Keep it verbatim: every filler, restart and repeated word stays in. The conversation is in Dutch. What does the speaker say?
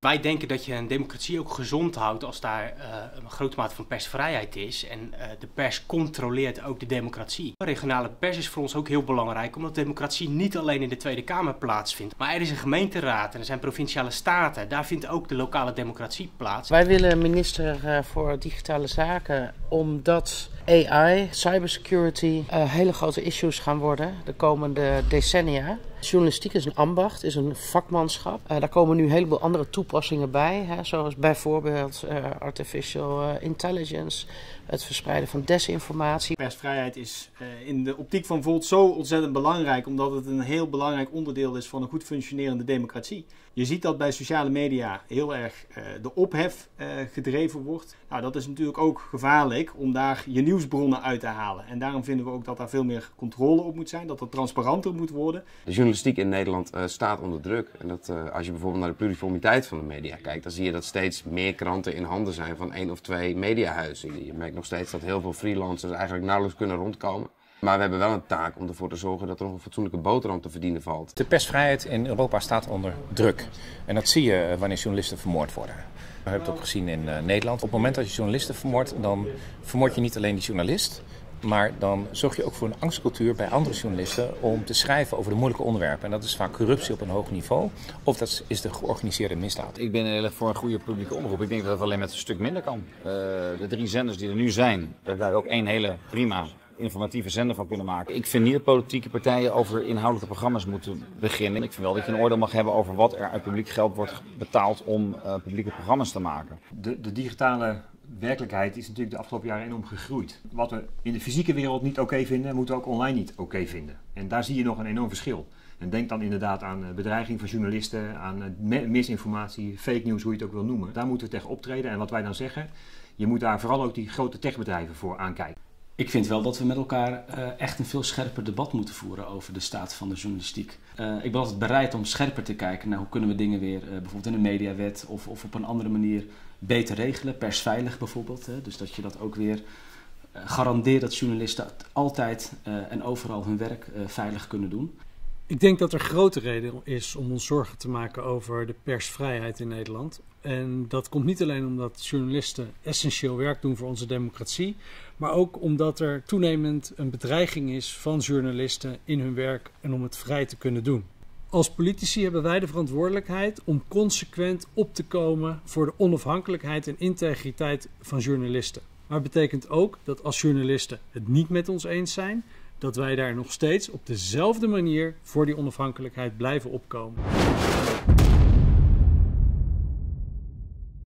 Wij denken dat je een democratie ook gezond houdt als daar uh, een grote mate van persvrijheid is. En uh, de pers controleert ook de democratie. De regionale pers is voor ons ook heel belangrijk, omdat democratie niet alleen in de Tweede Kamer plaatsvindt. Maar er is een gemeenteraad en er zijn provinciale staten. Daar vindt ook de lokale democratie plaats. Wij willen minister uh, voor digitale zaken, omdat A I, cybersecurity, uh, hele grote issues gaan worden de komende decennia. Journalistiek is een ambacht, is een vakmanschap. Uh, daar komen nu een heleboel andere toepassingen bij, hè, zoals bijvoorbeeld uh, artificial uh, intelligence, het verspreiden van desinformatie. Persvrijheid is uh, in de optiek van Volt zo ontzettend belangrijk, omdat het een heel belangrijk onderdeel is van een goed functionerende democratie. Je ziet dat bij sociale media heel erg uh, de ophef uh, gedreven wordt. Nou, dat is natuurlijk ook gevaarlijk om daar je nieuwsbronnen uit te halen. En daarom vinden we ook dat daar veel meer controle op moet zijn, dat het transparanter moet worden. De journalistiek in Nederland uh, staat onder druk. En dat, uh, als je bijvoorbeeld naar de pluriformiteit van de media kijkt, dan zie je dat steeds meer kranten in handen zijn van één of twee mediahuizen. Je merkt nog steeds dat heel veel freelancers eigenlijk nauwelijks kunnen rondkomen. Maar we hebben wel een taak om ervoor te zorgen dat er nog een fatsoenlijke boterham te verdienen valt. De persvrijheid in Europa staat onder druk. En dat zie je wanneer journalisten vermoord worden. We hebben het ook gezien in uh, Nederland. Op het moment dat je journalisten vermoordt, dan vermoord je niet alleen die journalist, maar dan zorg je ook voor een angstcultuur bij andere journalisten om te schrijven over de moeilijke onderwerpen. En dat is vaak corruptie op een hoog niveau, of dat is de georganiseerde misdaad. Ik ben heel erg voor een goede publieke omroep. Ik denk dat het alleen met een stuk minder kan. Uh, de drie zenders die er nu zijn, daar hebben we ook één hele prima informatieve zender van kunnen maken. Ik vind niet dat politieke partijen over inhoudelijke programma's moeten beginnen. Ik vind wel dat je een oordeel mag hebben over wat er uit publiek geld wordt betaald om uh, publieke programma's te maken. De, de digitale werkelijkheid is natuurlijk de afgelopen jaren enorm gegroeid. Wat we in de fysieke wereld niet oké vinden, moeten we ook online niet oké vinden. En daar zie je nog een enorm verschil. En denk dan inderdaad aan bedreiging van journalisten, aan misinformatie, fake news, hoe je het ook wil noemen. Daar moeten we tegen optreden. En wat wij dan zeggen, je moet daar vooral ook die grote techbedrijven voor aankijken. Ik vind wel dat we met elkaar uh, echt een veel scherper debat moeten voeren over de staat van de journalistiek. Uh, ik ben altijd bereid om scherper te kijken naar hoe kunnen we dingen weer, uh, bijvoorbeeld in een mediawet of, of op een andere manier beter regelen. Persveilig bijvoorbeeld. Hè? Dus dat je dat ook weer uh, garandeert dat journalisten altijd uh, en overal hun werk uh, veilig kunnen doen. Ik denk dat er grote reden is om ons zorgen te maken over de persvrijheid in Nederland. En dat komt niet alleen omdat journalisten essentieel werk doen voor onze democratie, maar ook omdat er toenemend een bedreiging is van journalisten in hun werk en om het vrij te kunnen doen. Als politici hebben wij de verantwoordelijkheid om consequent op te komen voor de onafhankelijkheid en integriteit van journalisten. Maar het betekent ook dat als journalisten het niet met ons eens zijn, dat wij daar nog steeds op dezelfde manier voor die onafhankelijkheid blijven opkomen.